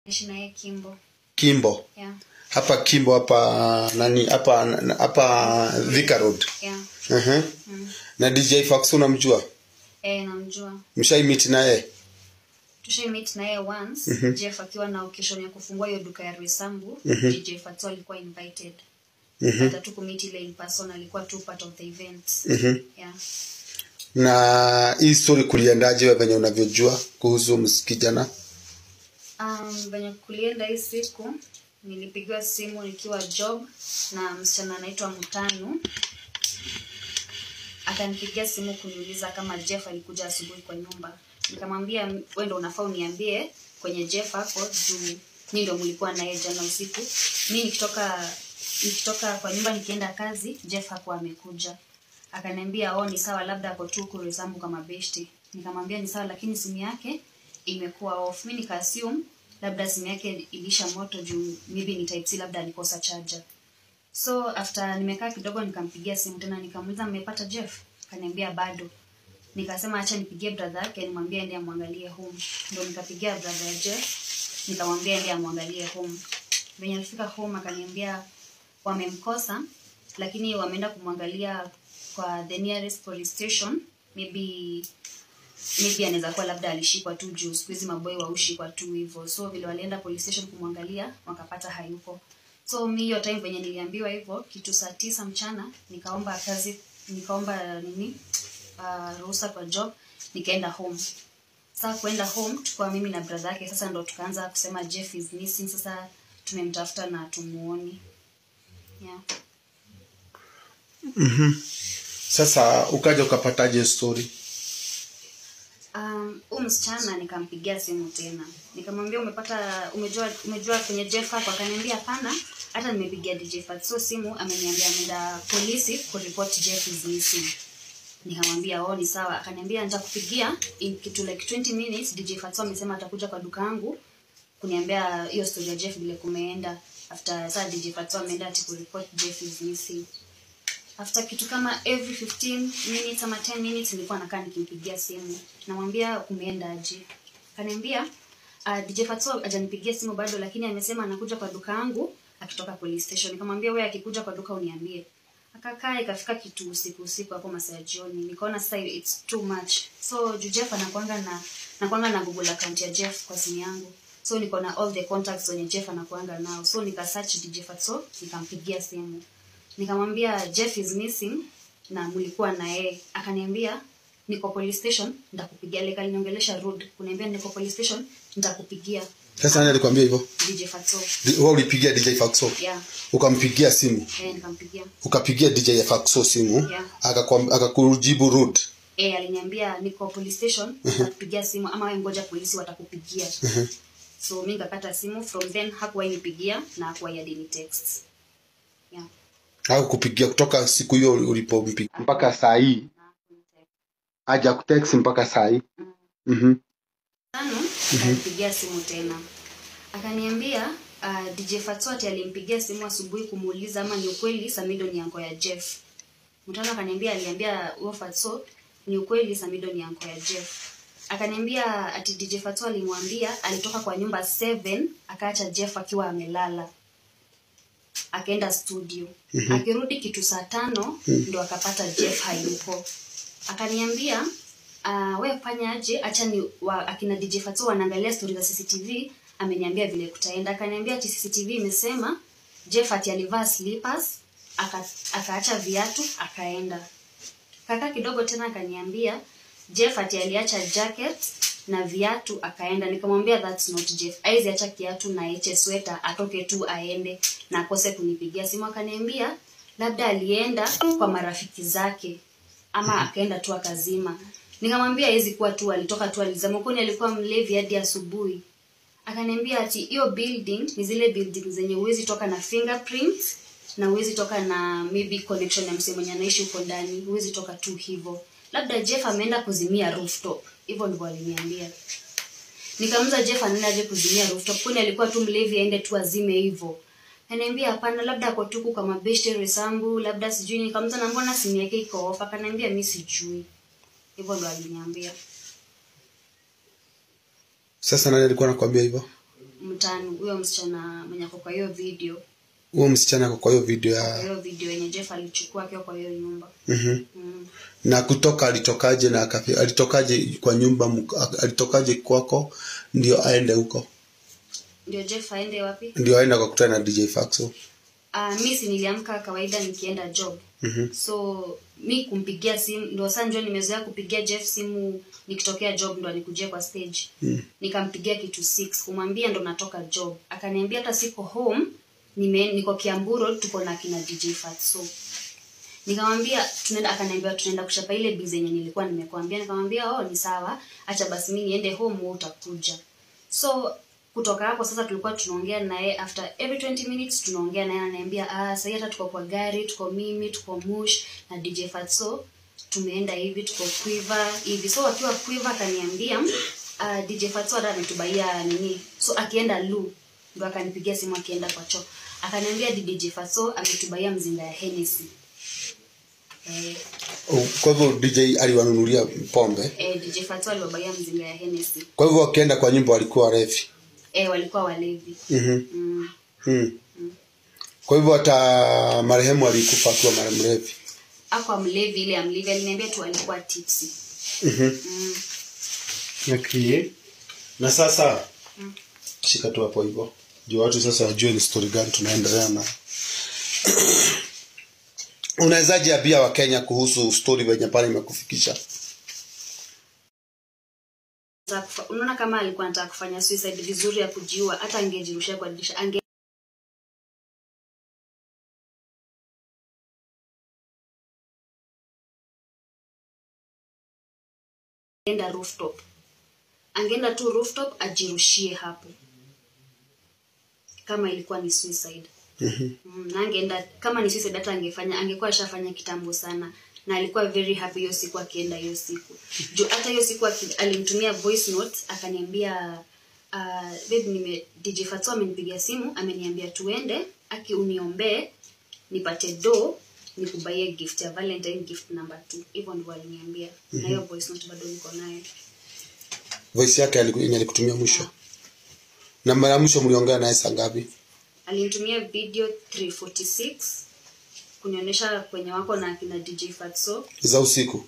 Nishi na yeye Kimbo. Kimbo. Yeah. Hapa Kimbo hapa nani hapa Thika Road. Yeah. Na DJ Faxo unamjua? Namjua. Mshai meet na yeye? Tushai meet na yeye once. Jeff akiwa na occasion ya kufungua hiyo duka ya Resambu, DJ Faxo alikuwa invited. Hata tukumiti ile in person, alikuwa tu part of the event. Yeah. Na hii story kuliendaje wewe venye unavyojua kuhusu msikijana? Venye kulienda hii siku nilipigiwa simu nikiwa job na msichana anaitwa Mutanu. Akanipigia simu kuniuliza kama Jeff alikuja asubuhi kwa nyumba. Nikamwambia wewe ndio unafaa uniambie kwenye Jeff hapo juu mimi ndio mlikuwa naye jana usiku. Mimi nikitoka kwa nyumba nikienda kazi, Jeff hapo amekuja. Akaniambia ni sawa, labda ako tu Resambu kama besti. Nikamwambia ni sawa, lakini simu yake imekuwa off. Mimi nikaassume labda simu yake ilisha moto juu maybe ni type C, labda alikosa charger. So after nimekaa kidogo nikampigia simu tena nikamuuliza mmepata Jeff? Akaniambia bado. Nikasema acha nipigie brother yake nimwambie ndiye amwangalie home. Ndio nikapigia brother ya Jeff nikamwambia ndiye amwangalie home. Venye alifika home akaniambia wamemkosa lakini wameenda kumwangalia kwa the nearest police station. Maybe anaweza kuwa labda alishikwa tu juu siku hizi maboy waushikwa tu hivyo. So vile walienda police station kumwangalia wakapata hayupo. So mimi hiyo time venye niliambiwa hivyo kitu saa 9 mchana nikaomba ruhusa kwa job, nikaenda home. Sasa kwenda home tukua mimi na brother yake, sasa ndo tukaanza kusema Jeff is missing, sasa tumemtafuta na tumuoni. Yeah. Sasa ukaja ukapataje story? Msichana nikampigia simu tena. Nikamwambia umejua kwenye Jeff hapo? Akaniambia hapana, hata nimepigia DJ Fatso simu ameniambia ameenda polisi kureport Jeff is missing. Nikamwambia ni sawa. Akaniambia nitakupigia in kitu like 20 minutes. DJ Fatso amesema atakuja kwa duka yangu kuniambia hiyo story ya Jeff vile kumeenda. After saa DJ Fatso ameenda ati kureport Jeff is missing. After kitu kama every 15 minutes ama 10 minutes nilikuwa nakaa nikimpigia simu. Namwambia kumeenda aje. Akaniambia DJ Fatso hajanipigia simu bado, lakini amesema anakuja kwa duka yangu akitoka police station. Nikamwambia wewe akikuja kwa duka uniambie. Akakaa ikafika kitu usiku hapo masaa ya jioni. Nikaona sasa it's too much. So Jeff anakuanga na Google account ya Jeff kwa simu yangu. So niko na all the contacts wenye Jeff anakuanga nao. So nikasearch DJ Fatso nikampigia simu. Nikamwambia Jeff is missing na mlikuwa na yeye. Akaniambia niko police station nitakupigia. Leka liniongelesha road kuniambia niko police station nitakupigia. Sasa nani alikwambia hivyo? DJ Fatso. Wewe ulipigia DJ Fatso? Yeah. Ukampigia simu? Nikampigia. Ukapigia DJ Fatso simu? Yeah. Akakujibu road? Aliniambia niko police station nitakupigia simu ama wewe ngoja polisi watakupigia. So mimi nikakata simu. From then hakuwa nipigia na hakuwa hadi ni text. Yeah. Au kupigia kutoka siku hiyo ulipompigia mpaka saa hii? Haja kutext mpaka saa hii? Alipigia simu tena. Akaniambia DJ Fatso alimpigia simu asubuhi kumuuliza ama ni ukweli Samido ni anko ya Jeff. Mtana akaniambia aliambia Fatso ni ukweli Samido ni anko ya Jeff. Akaniambia ati DJ Fatso alimwambia alitoka kwa nyumba 7 akaacha Jeff akiwa amelala. Akaenda studio. Akirudi kitu saa 5 ndo akapata Jeff hayupo. Akaniambia wewe fanya aje, acha ni akina DJ Fatso wanaangalia story za CCTV, ameniambia vile kutaenda. Akaniambia ati CCTV imesema Jeff ati alivaa slippers, akaacha viatu akaenda. Kaka kidogo tena akaniambia Jeff ati aliacha jacket na viatu akaenda. Nikamwambia that's not Jeff. Aizi acha kiatu na ache sweater atoke tu aende na akose kunipigia simu. Akaniambia labda alienda kwa marafiki zake ama akaenda tu akazima. Nikamwambia hizi kuwa tu alitoka tu alizama, kwani alikuwa mlevi hadi asubuhi. Akaniambia ati hiyo building ni zile building zenye uwezi toka na fingerprints na uwezi toka na maybe connection ya msemo mwenye anaishi huko ndani, uwezi toka tu hivyo. Labda Jeff ameenda kuzimia rooftop. Hivyo ndivyo aliniambia. Nikamuuliza Jeff anaendaje kuzimia rooftop? Kwani alikuwa tu mlevi aende tu azime hivyo? Ananiambia hapana, labda ako tuku kama besti Resambu, labda sijui. Nikamuuliza na mbona simu yake iko off? Akaniambia mimi sijui. Hivyo ndo aliniambia. Sasa nani alikuwa anakuambia hivyo? mtano huyo msichana mwenye kwa hiyo video. Huyo msichana kwa hiyo video ya hiyo video yenye Jeff alichukua akiwa kwa hiyo nyumba. Na kutoka alitokaje na alitokaje kwa nyumba, alitokaje kwako ndio aende huko? Ndio Jeff aende wapi? Ndio aenda kukutana na DJ Faxo. Mimi si niliamka kawaida nikienda job. So mimi kumpigia simu ndio sasa njoo nimezoea kupigia Jeff simu nikitokea job ndo anikujia kwa stage. Nikampigia kitu 6 kumwambia ndo natoka job. Akaniambia hata siko home, niko Kiamburo tuko na kina DJ Faxo. Nikamwambia tunaenda, akaniambia tunaenda kuchapa ile bize yenye nilikuwa nimekuambia. Nikamwambia ni sawa, acha basi mimi niende home utakuja. So kutoka hapo sasa tulikuwa tunaongea naye after every 20 minutes tunaongea naye, ananiambia sasa hata tuko kwa gari, tuko mimi, tuko Mush na DJ Fatso, tumeenda hivi, tuko Quiver hivi. So akiwa Quiver akaniambia DJ Fatso hata ametubaia nini. So akienda Lu ndo akanipigia simu akienda kwa choo. Akaniambia DJ Fatso ametubaia mzinga ya Hennessy. Kwa hivyo DJ aliwanunulia pombe? DJ Fatso aliwabaia mzinga ya Hennessy. Kwa hivyo wakienda kwa nyumba walikuwa walevi? Walikuwa walevi. Kwa hivyo hata marehemu alikufa akiwa mlevi? Hakuwa mlevi, ile amlevi aliniambia tu alikuwa tipsy. Okay. Na sasa shika tu hapo hivyo. Ndio watu sasa wajue ni story gani tunaendelea na. Unawezaje ambia wa Kenya kuhusu story venye pale imekufikisha? Unaona kama alikuwa anataka kufanya suicide vizuri ya kujiua, hata angejirushia kwa dirisha, angeenda rooftop. Angeenda tu rooftop ajirushie hapo. Kama ilikuwa ni suicide. Na angeenda kama ni suicide hata angekuwa ashafanya kitambo sana. Na alikuwa very happy hiyo siku akienda hiyo siku. Juu hata hiyo siku alimtumia voice note akaniambia babe DJ Fatso amenipigia simu ameniambia tuende uniombe nipate do nikubaie gift ya Valentine, gift number 2. Hivyo ndivyo aliniambia. Na hiyo voice note bado niko nayo. Voice yake alikutumia mwisho. Na mara mwisho mliongea naye saa ngapi? Alinitumia video 3:46 kunionyesha kwenye wako na kina DJ Fatso za usiku.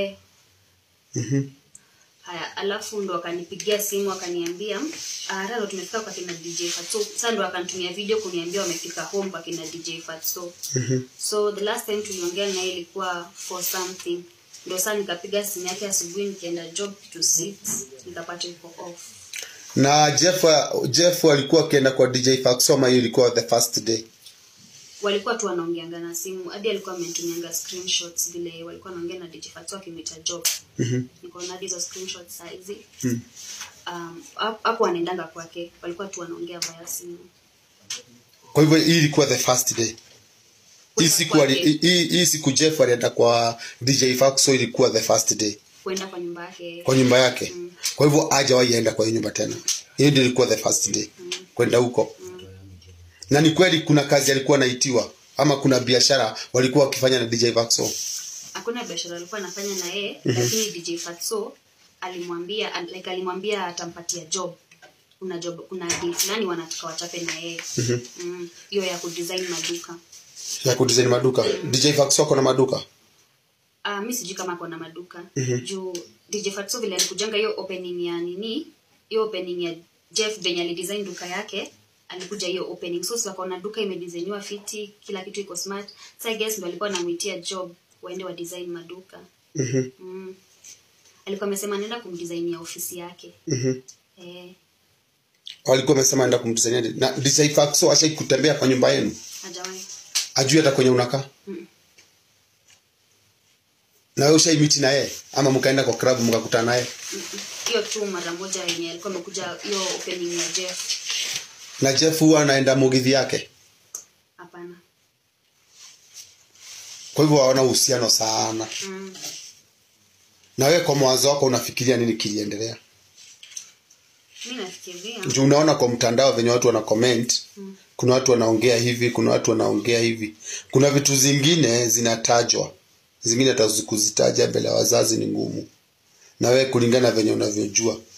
Haya, alafu ndo akanipigia simu akaniambia ndo tumefika kwa kina DJ Fatso. Sasa ndo akanitumia video kuniambia wamefika home kwa kina DJ Fatso. So the last time tuliongea naye ilikuwa for something. Ndo sasa nikapiga simu yake asubuhi nikienda job to 6 nikapata yuko off. Na Jeff alikuwa akienda kwa DJ Fatso ama ilikuwa the first day? Walikuwa tu wanaongeanga na simu. Hadi alikuwa amenitumianga screenshots vile walikuwa wanaongea na DJ Fatso akimita job. Niko na hizo screenshots hizi. Hapo anaendanga kwake. Walikuwa tu wanaongea via simu. Kwa hivyo hii ilikuwa the first day. Hii siku Jeff alienda kwa DJ Fatso ilikuwa the first day. Kwenda kwa nyumba yake. Kwa nyumba yake. Kwa hivyo hajawahi enda kwa nyumba tena. Hiyo ndio ilikuwa the first day. Kwenda huko. Na ni kweli kuna kazi alikuwa anaitiwa ama kuna biashara walikuwa wakifanya na DJ Fatso? Hakuna biashara alikuwa anafanya na yeye, lakini DJ Fatso alimwambia atampatia job. Kuna deal fulani wanataka wachape na yeye. Hiyo ya kudesign maduka. Ya kudesign maduka. DJ Fatso kuna maduka? Mimi sijui kama kuna maduka. Juu DJ Fatso vile alikujanga hiyo opening ya nini? Hiyo opening ya Jeff venye alidesign duka yake. Alikuja hiyo opening. So wakaona duka imedesigniwa fiti, kila kitu iko smart. So I guess ndo alikuwa anamuitia job waende wa design maduka. Alikuwa amesema anaenda kumdesignia ofisi yake. Alikuwa amesema anaenda kumdesignia. Na DJ Fatso ashai kutembea kwa nyumba yenu? Hajawahi. Ajui hata kwenye unakaa? Na wewe ushai meet na yeye ama mkaenda kwa club mkakutana naye? Hiyo tu mara moja yenye alikuwa amekuja hiyo opening ya Jeff. Na Jeff huwa anaenda Mugithi yake? Hapana. Kwa hivyo hawana uhusiano sana. Na wewe kwa mawazo wako unafikiria nini kiliendelea? Mimi nafikiria. Ndio unaona kwa mtandao venye watu wana comment, kuna watu wanaongea hivi, kuna watu wanaongea hivi. Kuna vitu zingine zinatajwa. Zingine hata kuzitaja mbele ya wazazi ni ngumu. Na wewe kulingana venye unavyojua.